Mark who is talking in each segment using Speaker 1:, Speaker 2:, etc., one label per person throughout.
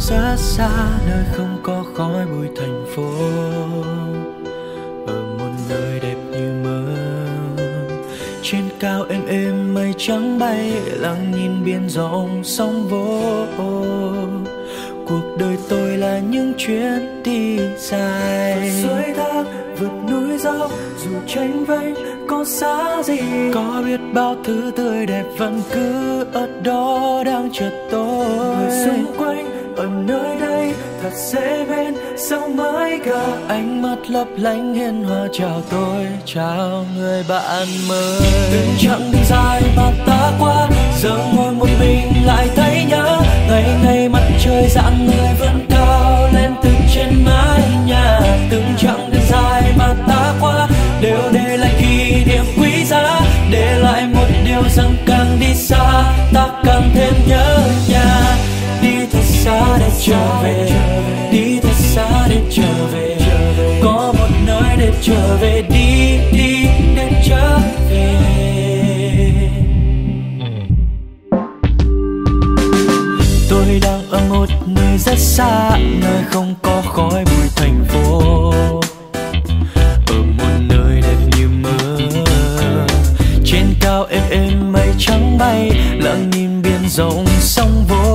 Speaker 1: rất xa, nơi không có khói bụi thành phố. Ở một nơi đẹp như mơ, trên cao êm êm mây trắng bay, lặng nhìn biển rộng sóng vỗ. Cuộc đời tôi là những chuyến đi dài, suối thác vượt núi dốc, dù tranh vênh có xa gì, có biết bao thứ tươi đẹp vẫn cứ ở đó đang chờ tôi. Người xung quanh ở nơi đây thật dễ bên, sao mới gặp ánh mắt lấp lánh hiền hòa chào tôi, chào người bạn mới. Từng chặng đường dài mà ta qua, giờ ngồi một mình lại thấy nhớ, ngày ngày mặt trời rạng người vẫn cao lên từ trên mái nhà. Từng chặng đường dài mà ta qua đều để lại kỷ niệm quý giá, để lại một điều rằng càng đi xa ta càng thêm nhớ nhà. Đi thật xa để trở về, đi thật xa để trở về, có một nơi để trở về, đi đi để trở về. Tôi đang ở một nơi rất xa, nơi không có khói bụi thành phố. Ở một nơi đẹp như mơ, trên cao êm êm mây trắng bay, lặng nhìn biển rộng sóng vỗ.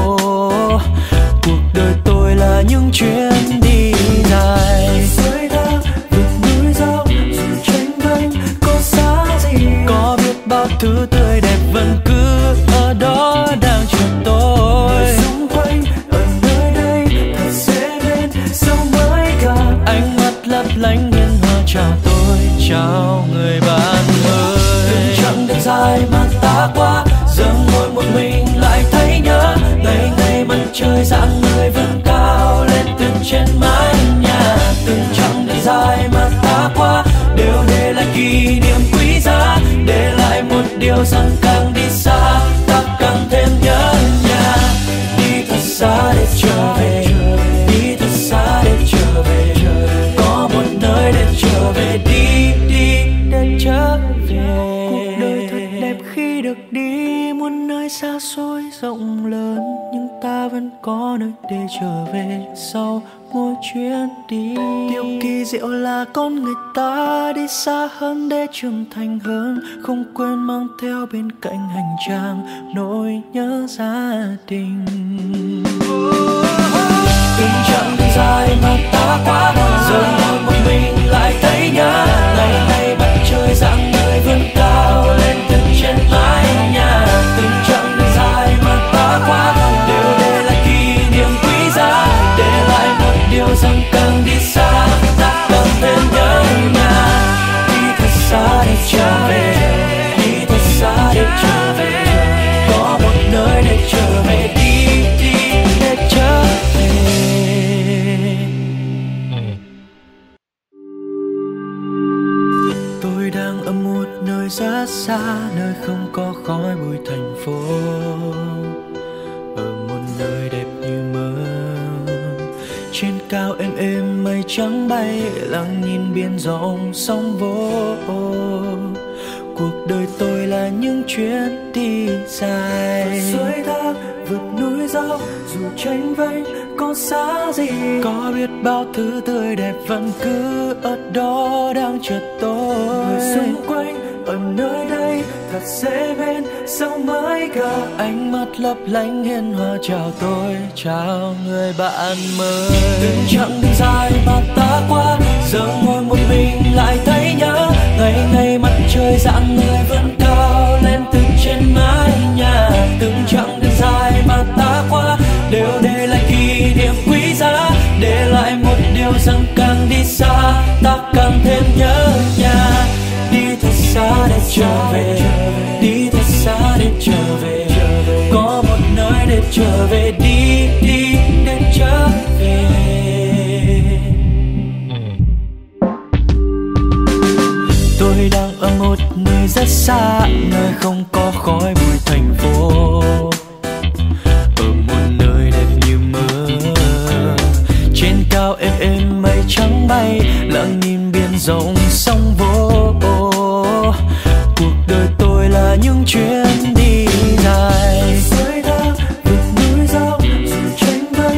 Speaker 1: Cuộc đời tôi là những chuyến đi dài, suối thác vượt núi dốc, dù tranh vênh có xa gì, có biết bao thứ tươi đẹp vẫn cứ ở đó đang chờ tôi. Người xung quanh ở nơi đây thật dễ bên, sao mới gặp ánh mắt lấp lánh hiền hòa chào tôi, chào người bạn mới. Từng chặng đường dài mà ta qua, giờ ngồi một mình lại thấy nhớ, ngày ngày mặt trời rạng người vẫn cao lên từ trên mái nhà. Từng chặng đường dài mà ta qua đều để lại kỷ niệm quý giá, để lại một điều rằng càng đi xa ta càng thêm nhớ nhà. Đi thật xa để trở về, đi thật xa để trở về, có một nơi để trở về, đi đi để trở về. Cuộc đời thật đẹp khi được đi muôn nơi xa xôi rộng lớn, nhưng ta vẫn có nơi để trở về sau mỗi chuyến đi. Điều kỳ diệu là con người ta đi xa hơn để trưởng thành hơn, không quên mang theo bên cạnh hành trang nỗi nhớ gia đình. Từng chặng đường dài mà ta qua, giờ ngồi một mình lại thấy nhớ, ngày ngày mặt trời rạng người vẫn cao lên từ trên mái nhà. Từng chặng đường dài mà ta qua đều để lại kỷ niệm quý giá, để lại một điều rằng càng đi xa ta càng thêm nhớ nhà. Đi thật xa để trở về, đi thật xa để trở về, có một nơi để trở về, đi đi để trở về. Tôi đang ở một nơi rất xa, nơi không có khói bụi thành phố. Ở một nơi đẹp như mơ, trên cao êm êm mây trắng bay, lặng nhìn biển rộng sóng vỗ. Cuộc đời tôi là những chuyến đi dài, suối thác vượt núi dốc, dù tranh vênh có xa gì, có biết bao thứ tươi đẹp vẫn cứ ở đó đang chờ tôi. Người xung quanh ở nơi đây thật dễ bên, sao mới gặp ánh mắt lấp lánh hiền hòa chào tôi, chào người bạn mới. Từng chặng đường dài mà ta qua, giờ ngồi một mình lại thấy nhớ, ngày ngày mặt trời rạng người vẫn cao lên từ trên mái nhà. Từng chặng đường dài mà ta qua đều để lại kỷ niệm quý giá, để lại một điều rằng càng đi xa ta càng thêm nhớ nhà. Đi thật xa để trở về, đi thật xa để trở về, có một nơi để trở về, đi đi để trở về. Tôi đang ở một nơi rất xa, nơi không có khói bụi thành phố. Ở một nơi đẹp như mơ, trên cao êm êm mây trắng bay, lặng nhìn biển rộng sóng vỗ. Cuộc đời tôi là những chuyến đi dài, suối thác vượt núi dốc, dù tranh vênh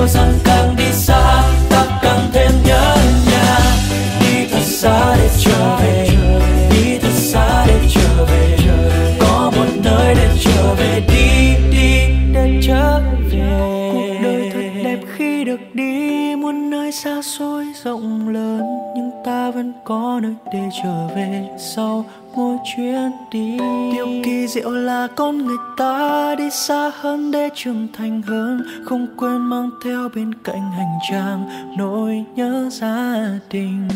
Speaker 1: điều rằng càng đi xa ta càng thêm nhớ nhà. Đi thật xa để trở về, đi thật xa để trở về, có một nơi để trở về. Đi đi để trở về. Cuộc đời thật đẹp khi được đi muôn nơi xa xôi rộng lớn, nhưng ta vẫn có nơi để trở về sau mỗi chuyến đi. Điều kỳ diệu là con người ta đi xa hơn để trưởng thành hơn, không quên mang theo bên cạnh hành trang nỗi nhớ gia đình.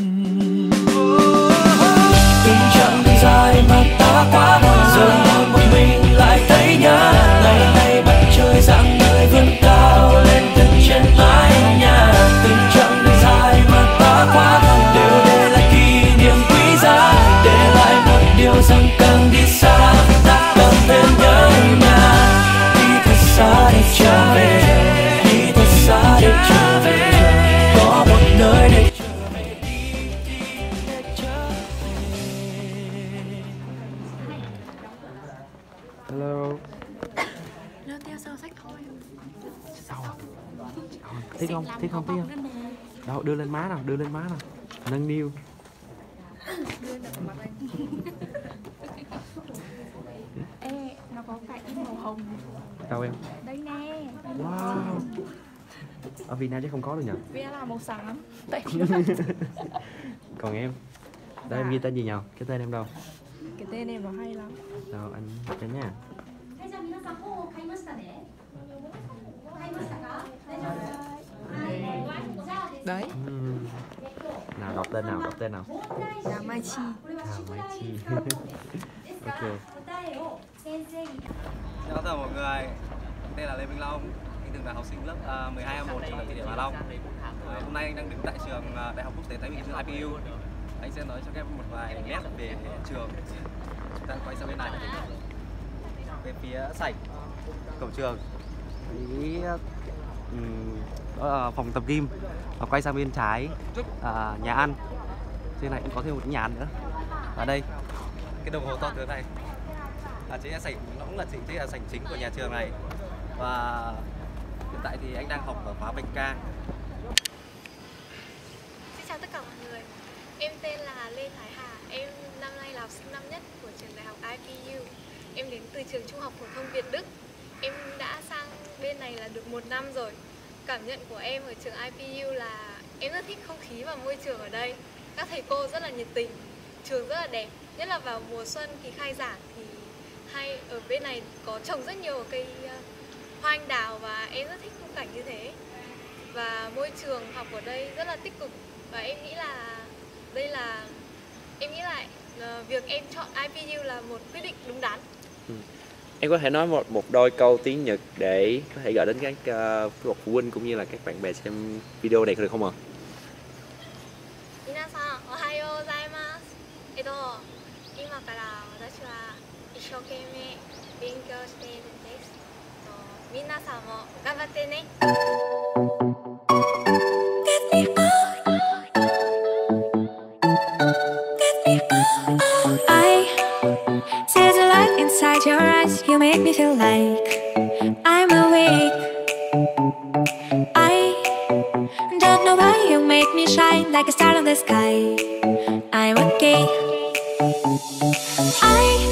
Speaker 1: Từng chặng đường dài mà ta qua, giờ ngồi một mình lại thấy nhớ. Ngày nay mặt trời rạng ngời vươn cao lên tận trên mái nhà. Từng chặng đường dài mà ta qua đều để lại kỷ niệm quý giá, để lại một điều rằng càng đi xa ta càng thêm nhớ nhà. Đi thật xa để trở về, đi thật xa để trở về, có một nơi để trở về. Đi đi để trở về.
Speaker 2: Hello.
Speaker 3: Lơ theo sau sách thôi.
Speaker 2: Sao? Thích không? Thích không? Thích không? Đâu, đưa lên má nào, đưa lên má nào. Nâng niu.
Speaker 3: Đưa đặt vào mặt anh. Ê, nó có cái in màu hồng.
Speaker 2: Đâu em?
Speaker 3: Đây nè.
Speaker 2: Wow. Ở Việt Nam chứ không có đâu nhỉ?
Speaker 3: Việt Nam là màu xám. Tại
Speaker 2: Còn em? Đây em ghi tên gì nhỉ? Cái tên em đâu?
Speaker 3: cái tên em nó hay lắm.
Speaker 2: Đâu anh cho nha.
Speaker 3: Đấy.
Speaker 2: Nào đọc tên nào, đọc tên nào.
Speaker 3: Là Mai Chi.
Speaker 2: Mai Chi. Ok.
Speaker 4: Chào tất cả mọi người, tên là Lê Minh Long, anh từng là học sinh lớp 12A1 trường Đại học Thủy Điện Hạ Long. Hôm nay anh đang đứng tại trường Đại học Quốc tế Thái Bình Dương IPU. Anh sẽ nói cho các em một vài nét về trường. Chúng ta quay sang bên này, về phía sảnh cổng trường. Đó là phòng tập gym. Và quay sang bên trái nhà ăn. Trên này cũng có thêm một nhà ăn nữa. Và đây, cái đồng hồ to tướng này chính là sảnh, nó cũng là chính là sảnh chính của nhà trường này. Và hiện tại thì anh đang học ở khóa Bạch Ca.
Speaker 3: Xin chào tất cả mọi người. Em tên là Lê Thái Hà. Em năm nay là học sinh năm nhất của trường Đại học IPU. Em đến từ trường Trung học phổ thông Việt Đức. Em đã sang bên này là được 1 năm rồi. Cảm nhận của em ở trường IPU là em rất thích không khí và môi trường ở đây. Các thầy cô rất là nhiệt tình, trường rất là đẹp. Nhất là vào mùa xuân khi khai giảng thì hay ở bên này có trồng rất nhiều cây hoa anh đào và em rất thích khung cảnh như thế. Và môi trường học ở đây rất là tích cực và em nghĩ là việc em chọn IPU là một quyết định đúng đắn.
Speaker 2: Em có thể nói một đôi câu tiếng Nhật để có thể gửi đến các bậc phụ huynh cũng như là các bạn bè xem video này được không ạ?
Speaker 3: 皆さんおはようございます。今から私は一生懸命勉強しているんです。皆さんも頑張ってね。
Speaker 5: I see the light inside your eyes. You make me feel like I'm awake. I don't know why you make me shine like a star in the sky. I'm okay. I